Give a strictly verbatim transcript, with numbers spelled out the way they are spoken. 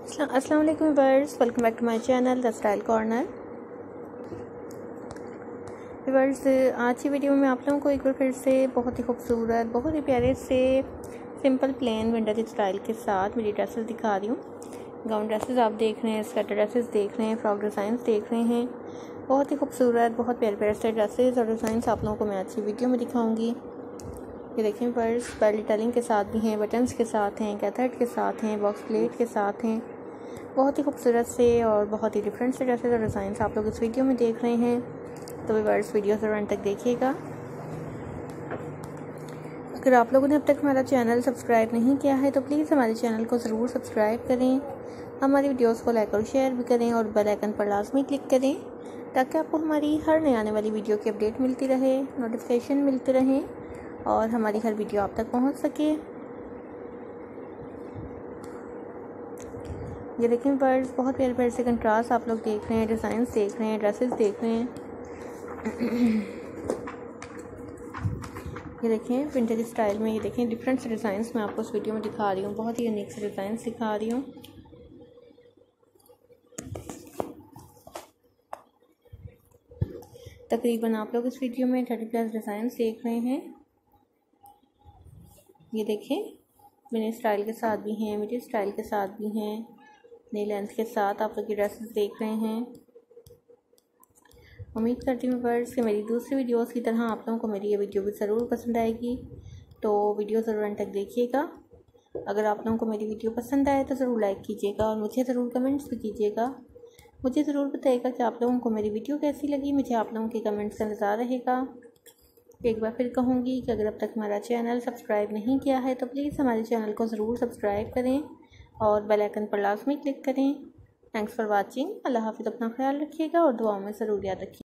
अस्सलाम वालेकुम viewers, welcome back to my channel the style corner. Viewers, आज की वीडियो में आप लोगों को एक बार फिर से बहुत ही खूबसूरत, बहुत ही प्यारे से सिंपल प्लेन विंटर स्टाइल के साथ मेरी ड्रेसेस दिखा रही हूँ। गाउन ड्रेसेस आप देख रहे हैं, स्वेटर ड्रेसेस देख रहे हैं, फ्रॉक डिज़ाइंस देख रहे हैं। बहुत ही खूबसूरत, बहुत प्यारे प्यारे से ड्रेसेस और डिज़ाइंस आप लोगों को मैं आज की वीडियो में दिखाऊँगी। ये देखें व्यूअर्स, बेल डिटेलिंग के साथ भी हैं, बटन्स के साथ हैं, कैथर्ड के साथ हैं, बॉक्स प्लेट के साथ हैं। बहुत ही खूबसूरत से और बहुत ही डिफरेंट से ड्रेसेस और डिज़ाइंस आप लोग इस वीडियो में देख रहे हैं, तो व्यूअर्स वीडियो ज़रूर अंत तक देखिएगा। अगर आप लोगों ने अब तक हमारा चैनल सब्सक्राइब नहीं किया है तो प्लीज़ हमारे चैनल को ज़रूर सब्सक्राइब करें, हमारी वीडियोस को लाइक और शेयर भी करें और बेल आइकन पर लाजमी क्लिक करें ताकि आपको हमारी हर नई आने वाली वीडियो की अपडेट मिलती रहे, नोटिफिकेशन मिलते रहें और हमारी हर वीडियो आप तक पहुँच सके। ये देखें बर्ड्स, बहुत प्यारे प्यारे से कंट्रास्ट आप लोग देख रहे हैं, डिज़ाइंस देख रहे हैं, ड्रेसेस देख रहे हैं। ये देखें विंटेज स्टाइल में, ये देखें डिफरेंट से डिज़ाइंस मैं आपको इस वीडियो में दिखा रही हूँ, बहुत ही यूनिक से डिज़ाइंस दिखा रही हूँ। तकरीबन आप लोग इस वीडियो में थर्टी प्लस डिज़ाइंस देख रहे हैं। ये देखें मिनी स्टाइल के साथ भी हैं, मिडी स्टाइल के साथ भी हैं, नई लेंथ के साथ आप लोग ये ड्रेसेस देख रहे हैं। उम्मीद करती हूँ व्यूअर्स कि मेरी दूसरी वीडियोस की तरह आप लोगों को मेरी ये वीडियो भी ज़रूर पसंद आएगी, तो वीडियो ज़रूर अंत तक देखिएगा। अगर आप लोगों को मेरी वीडियो पसंद आए तो ज़रूर लाइक कीजिएगा और मुझे ज़रूर कमेंट्स भी कीजिएगा। मुझे ज़रूर बताइएगा कि आप लोगों को मेरी वीडियो कैसी लगी, मुझे आप लोगों के कमेंट्स का इंतज़ार रहेगा। एक बार फिर कहूँगी कि अगर अब तक हमारा चैनल सब्सक्राइब नहीं किया है तो प्लीज़ हमारे चैनल को ज़रूर सब्सक्राइब करें और बेल आइकन पर लाजमी क्लिक करें। Thanks for watching. अल्लाह हाफ़िज़। अपना ख्याल रखिएगा और दुआओं में ज़रूर याद रखिए।